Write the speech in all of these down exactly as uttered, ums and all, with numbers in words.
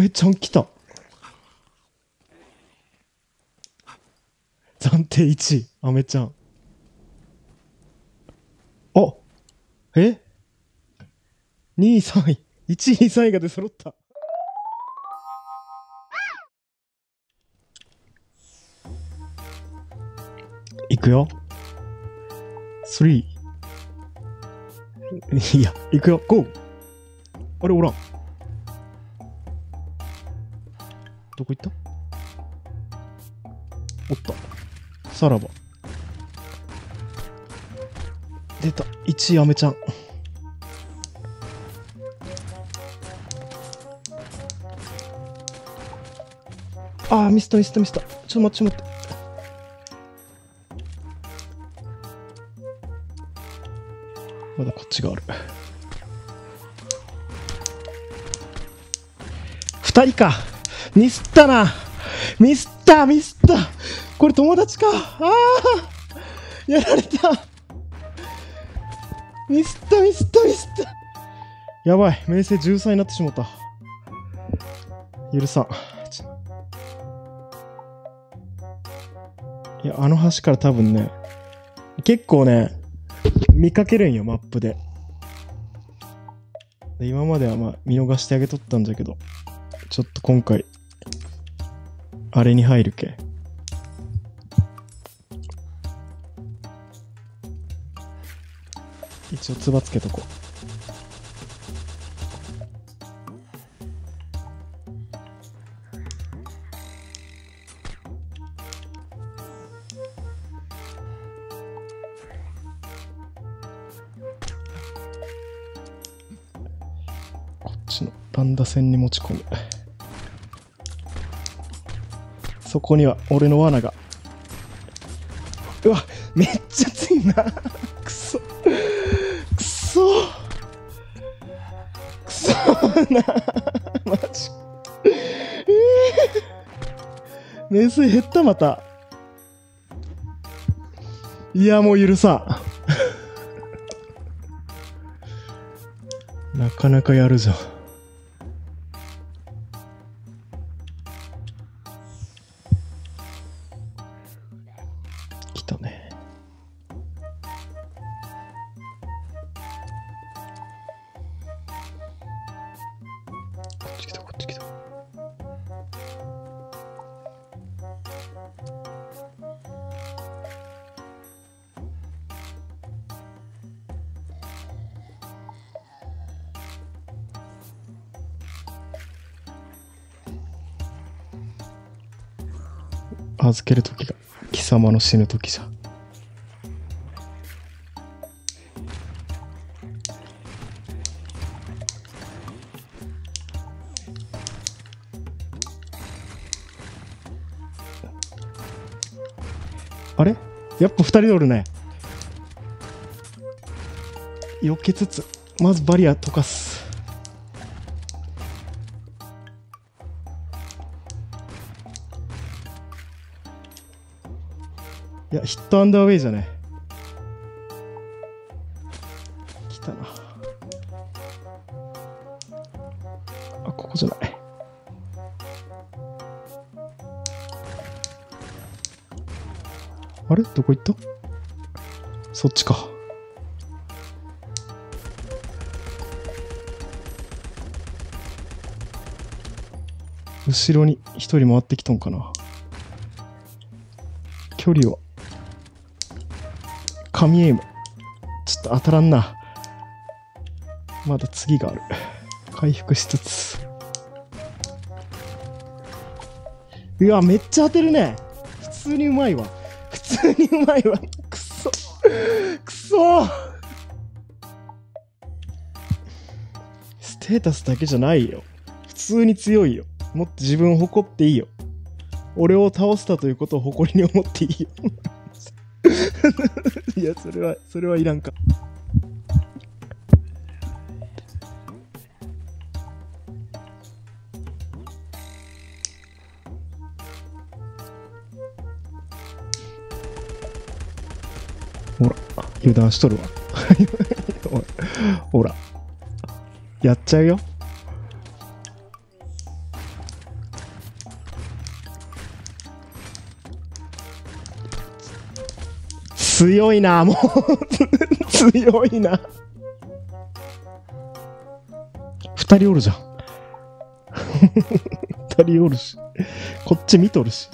メちゃん来た。暫定いちい、アメちゃん。あ、え ?にい、さんい。いちい、にい、さんいが出揃った。いくよ。さん。いや、いくよ。ゴー。あれ、おらん。どこ行った？おった。さらば。出た。いちい、アメちゃん。あー、ミスった、ミスった、ミスった。ちょっと待って、ちょっと待って。まだこっちがある。二人か。ミスったな。ミスった、ミスった。これ友達か。ああ、やられた。ミスった、ミスった、ミスった。やばい、名声じゅうさんになってしまった。許さん。いや、あの橋から多分ね、結構ね、見かけるんよ、マップで。で今まではまあ見逃してあげとったんだけど、ちょっと今回、あれに入るけ。一応つばつけとこう。こっちのランダ線に持ち込む。そこには俺の罠が。うわ、めっちゃ強いな。くそくそくそな。マジ、えー、名水減った。また。いや、もう許さん。なかなかやるじゃん。来たね。こっち来た、こっち来た。預ける時が貴様の死ぬ時じゃ。あれ、やっぱ二人でおるね。避けつつまずバリア溶かす。いや、ヒットアンダーウェイじゃね。来たな。あ、ここじゃない。あれ、どこ行った？そっちか。後ろに一人回ってきとんかな。距離は神エイム。ちょっと当たらんな。まだ次がある。回復しつつ。うわ、めっちゃ当てるね。普通にうまいわ。普通にうまいわ。くそくそ。ステータスだけじゃないよ。普通に強いよ。もっと自分を誇っていいよ。俺を倒したということを誇りに思っていいよ。いや、それはそれはいらんか。ほら、油断しとるわ。ほら、やっちゃうよ。 強いな、もう。強いな。二人おるじゃん。二人おるし。こっち見とるし。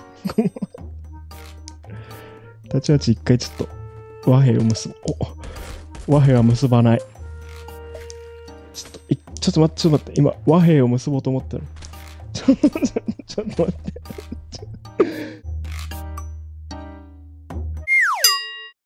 たちまち一回ちょっと和平を結ぶ。お、和平は結ばない。ちょっと、いちょっと待って、ちょっと待って。今、和平を結ぼうと思ったの。ちょ、ちょ、ちょっと待って。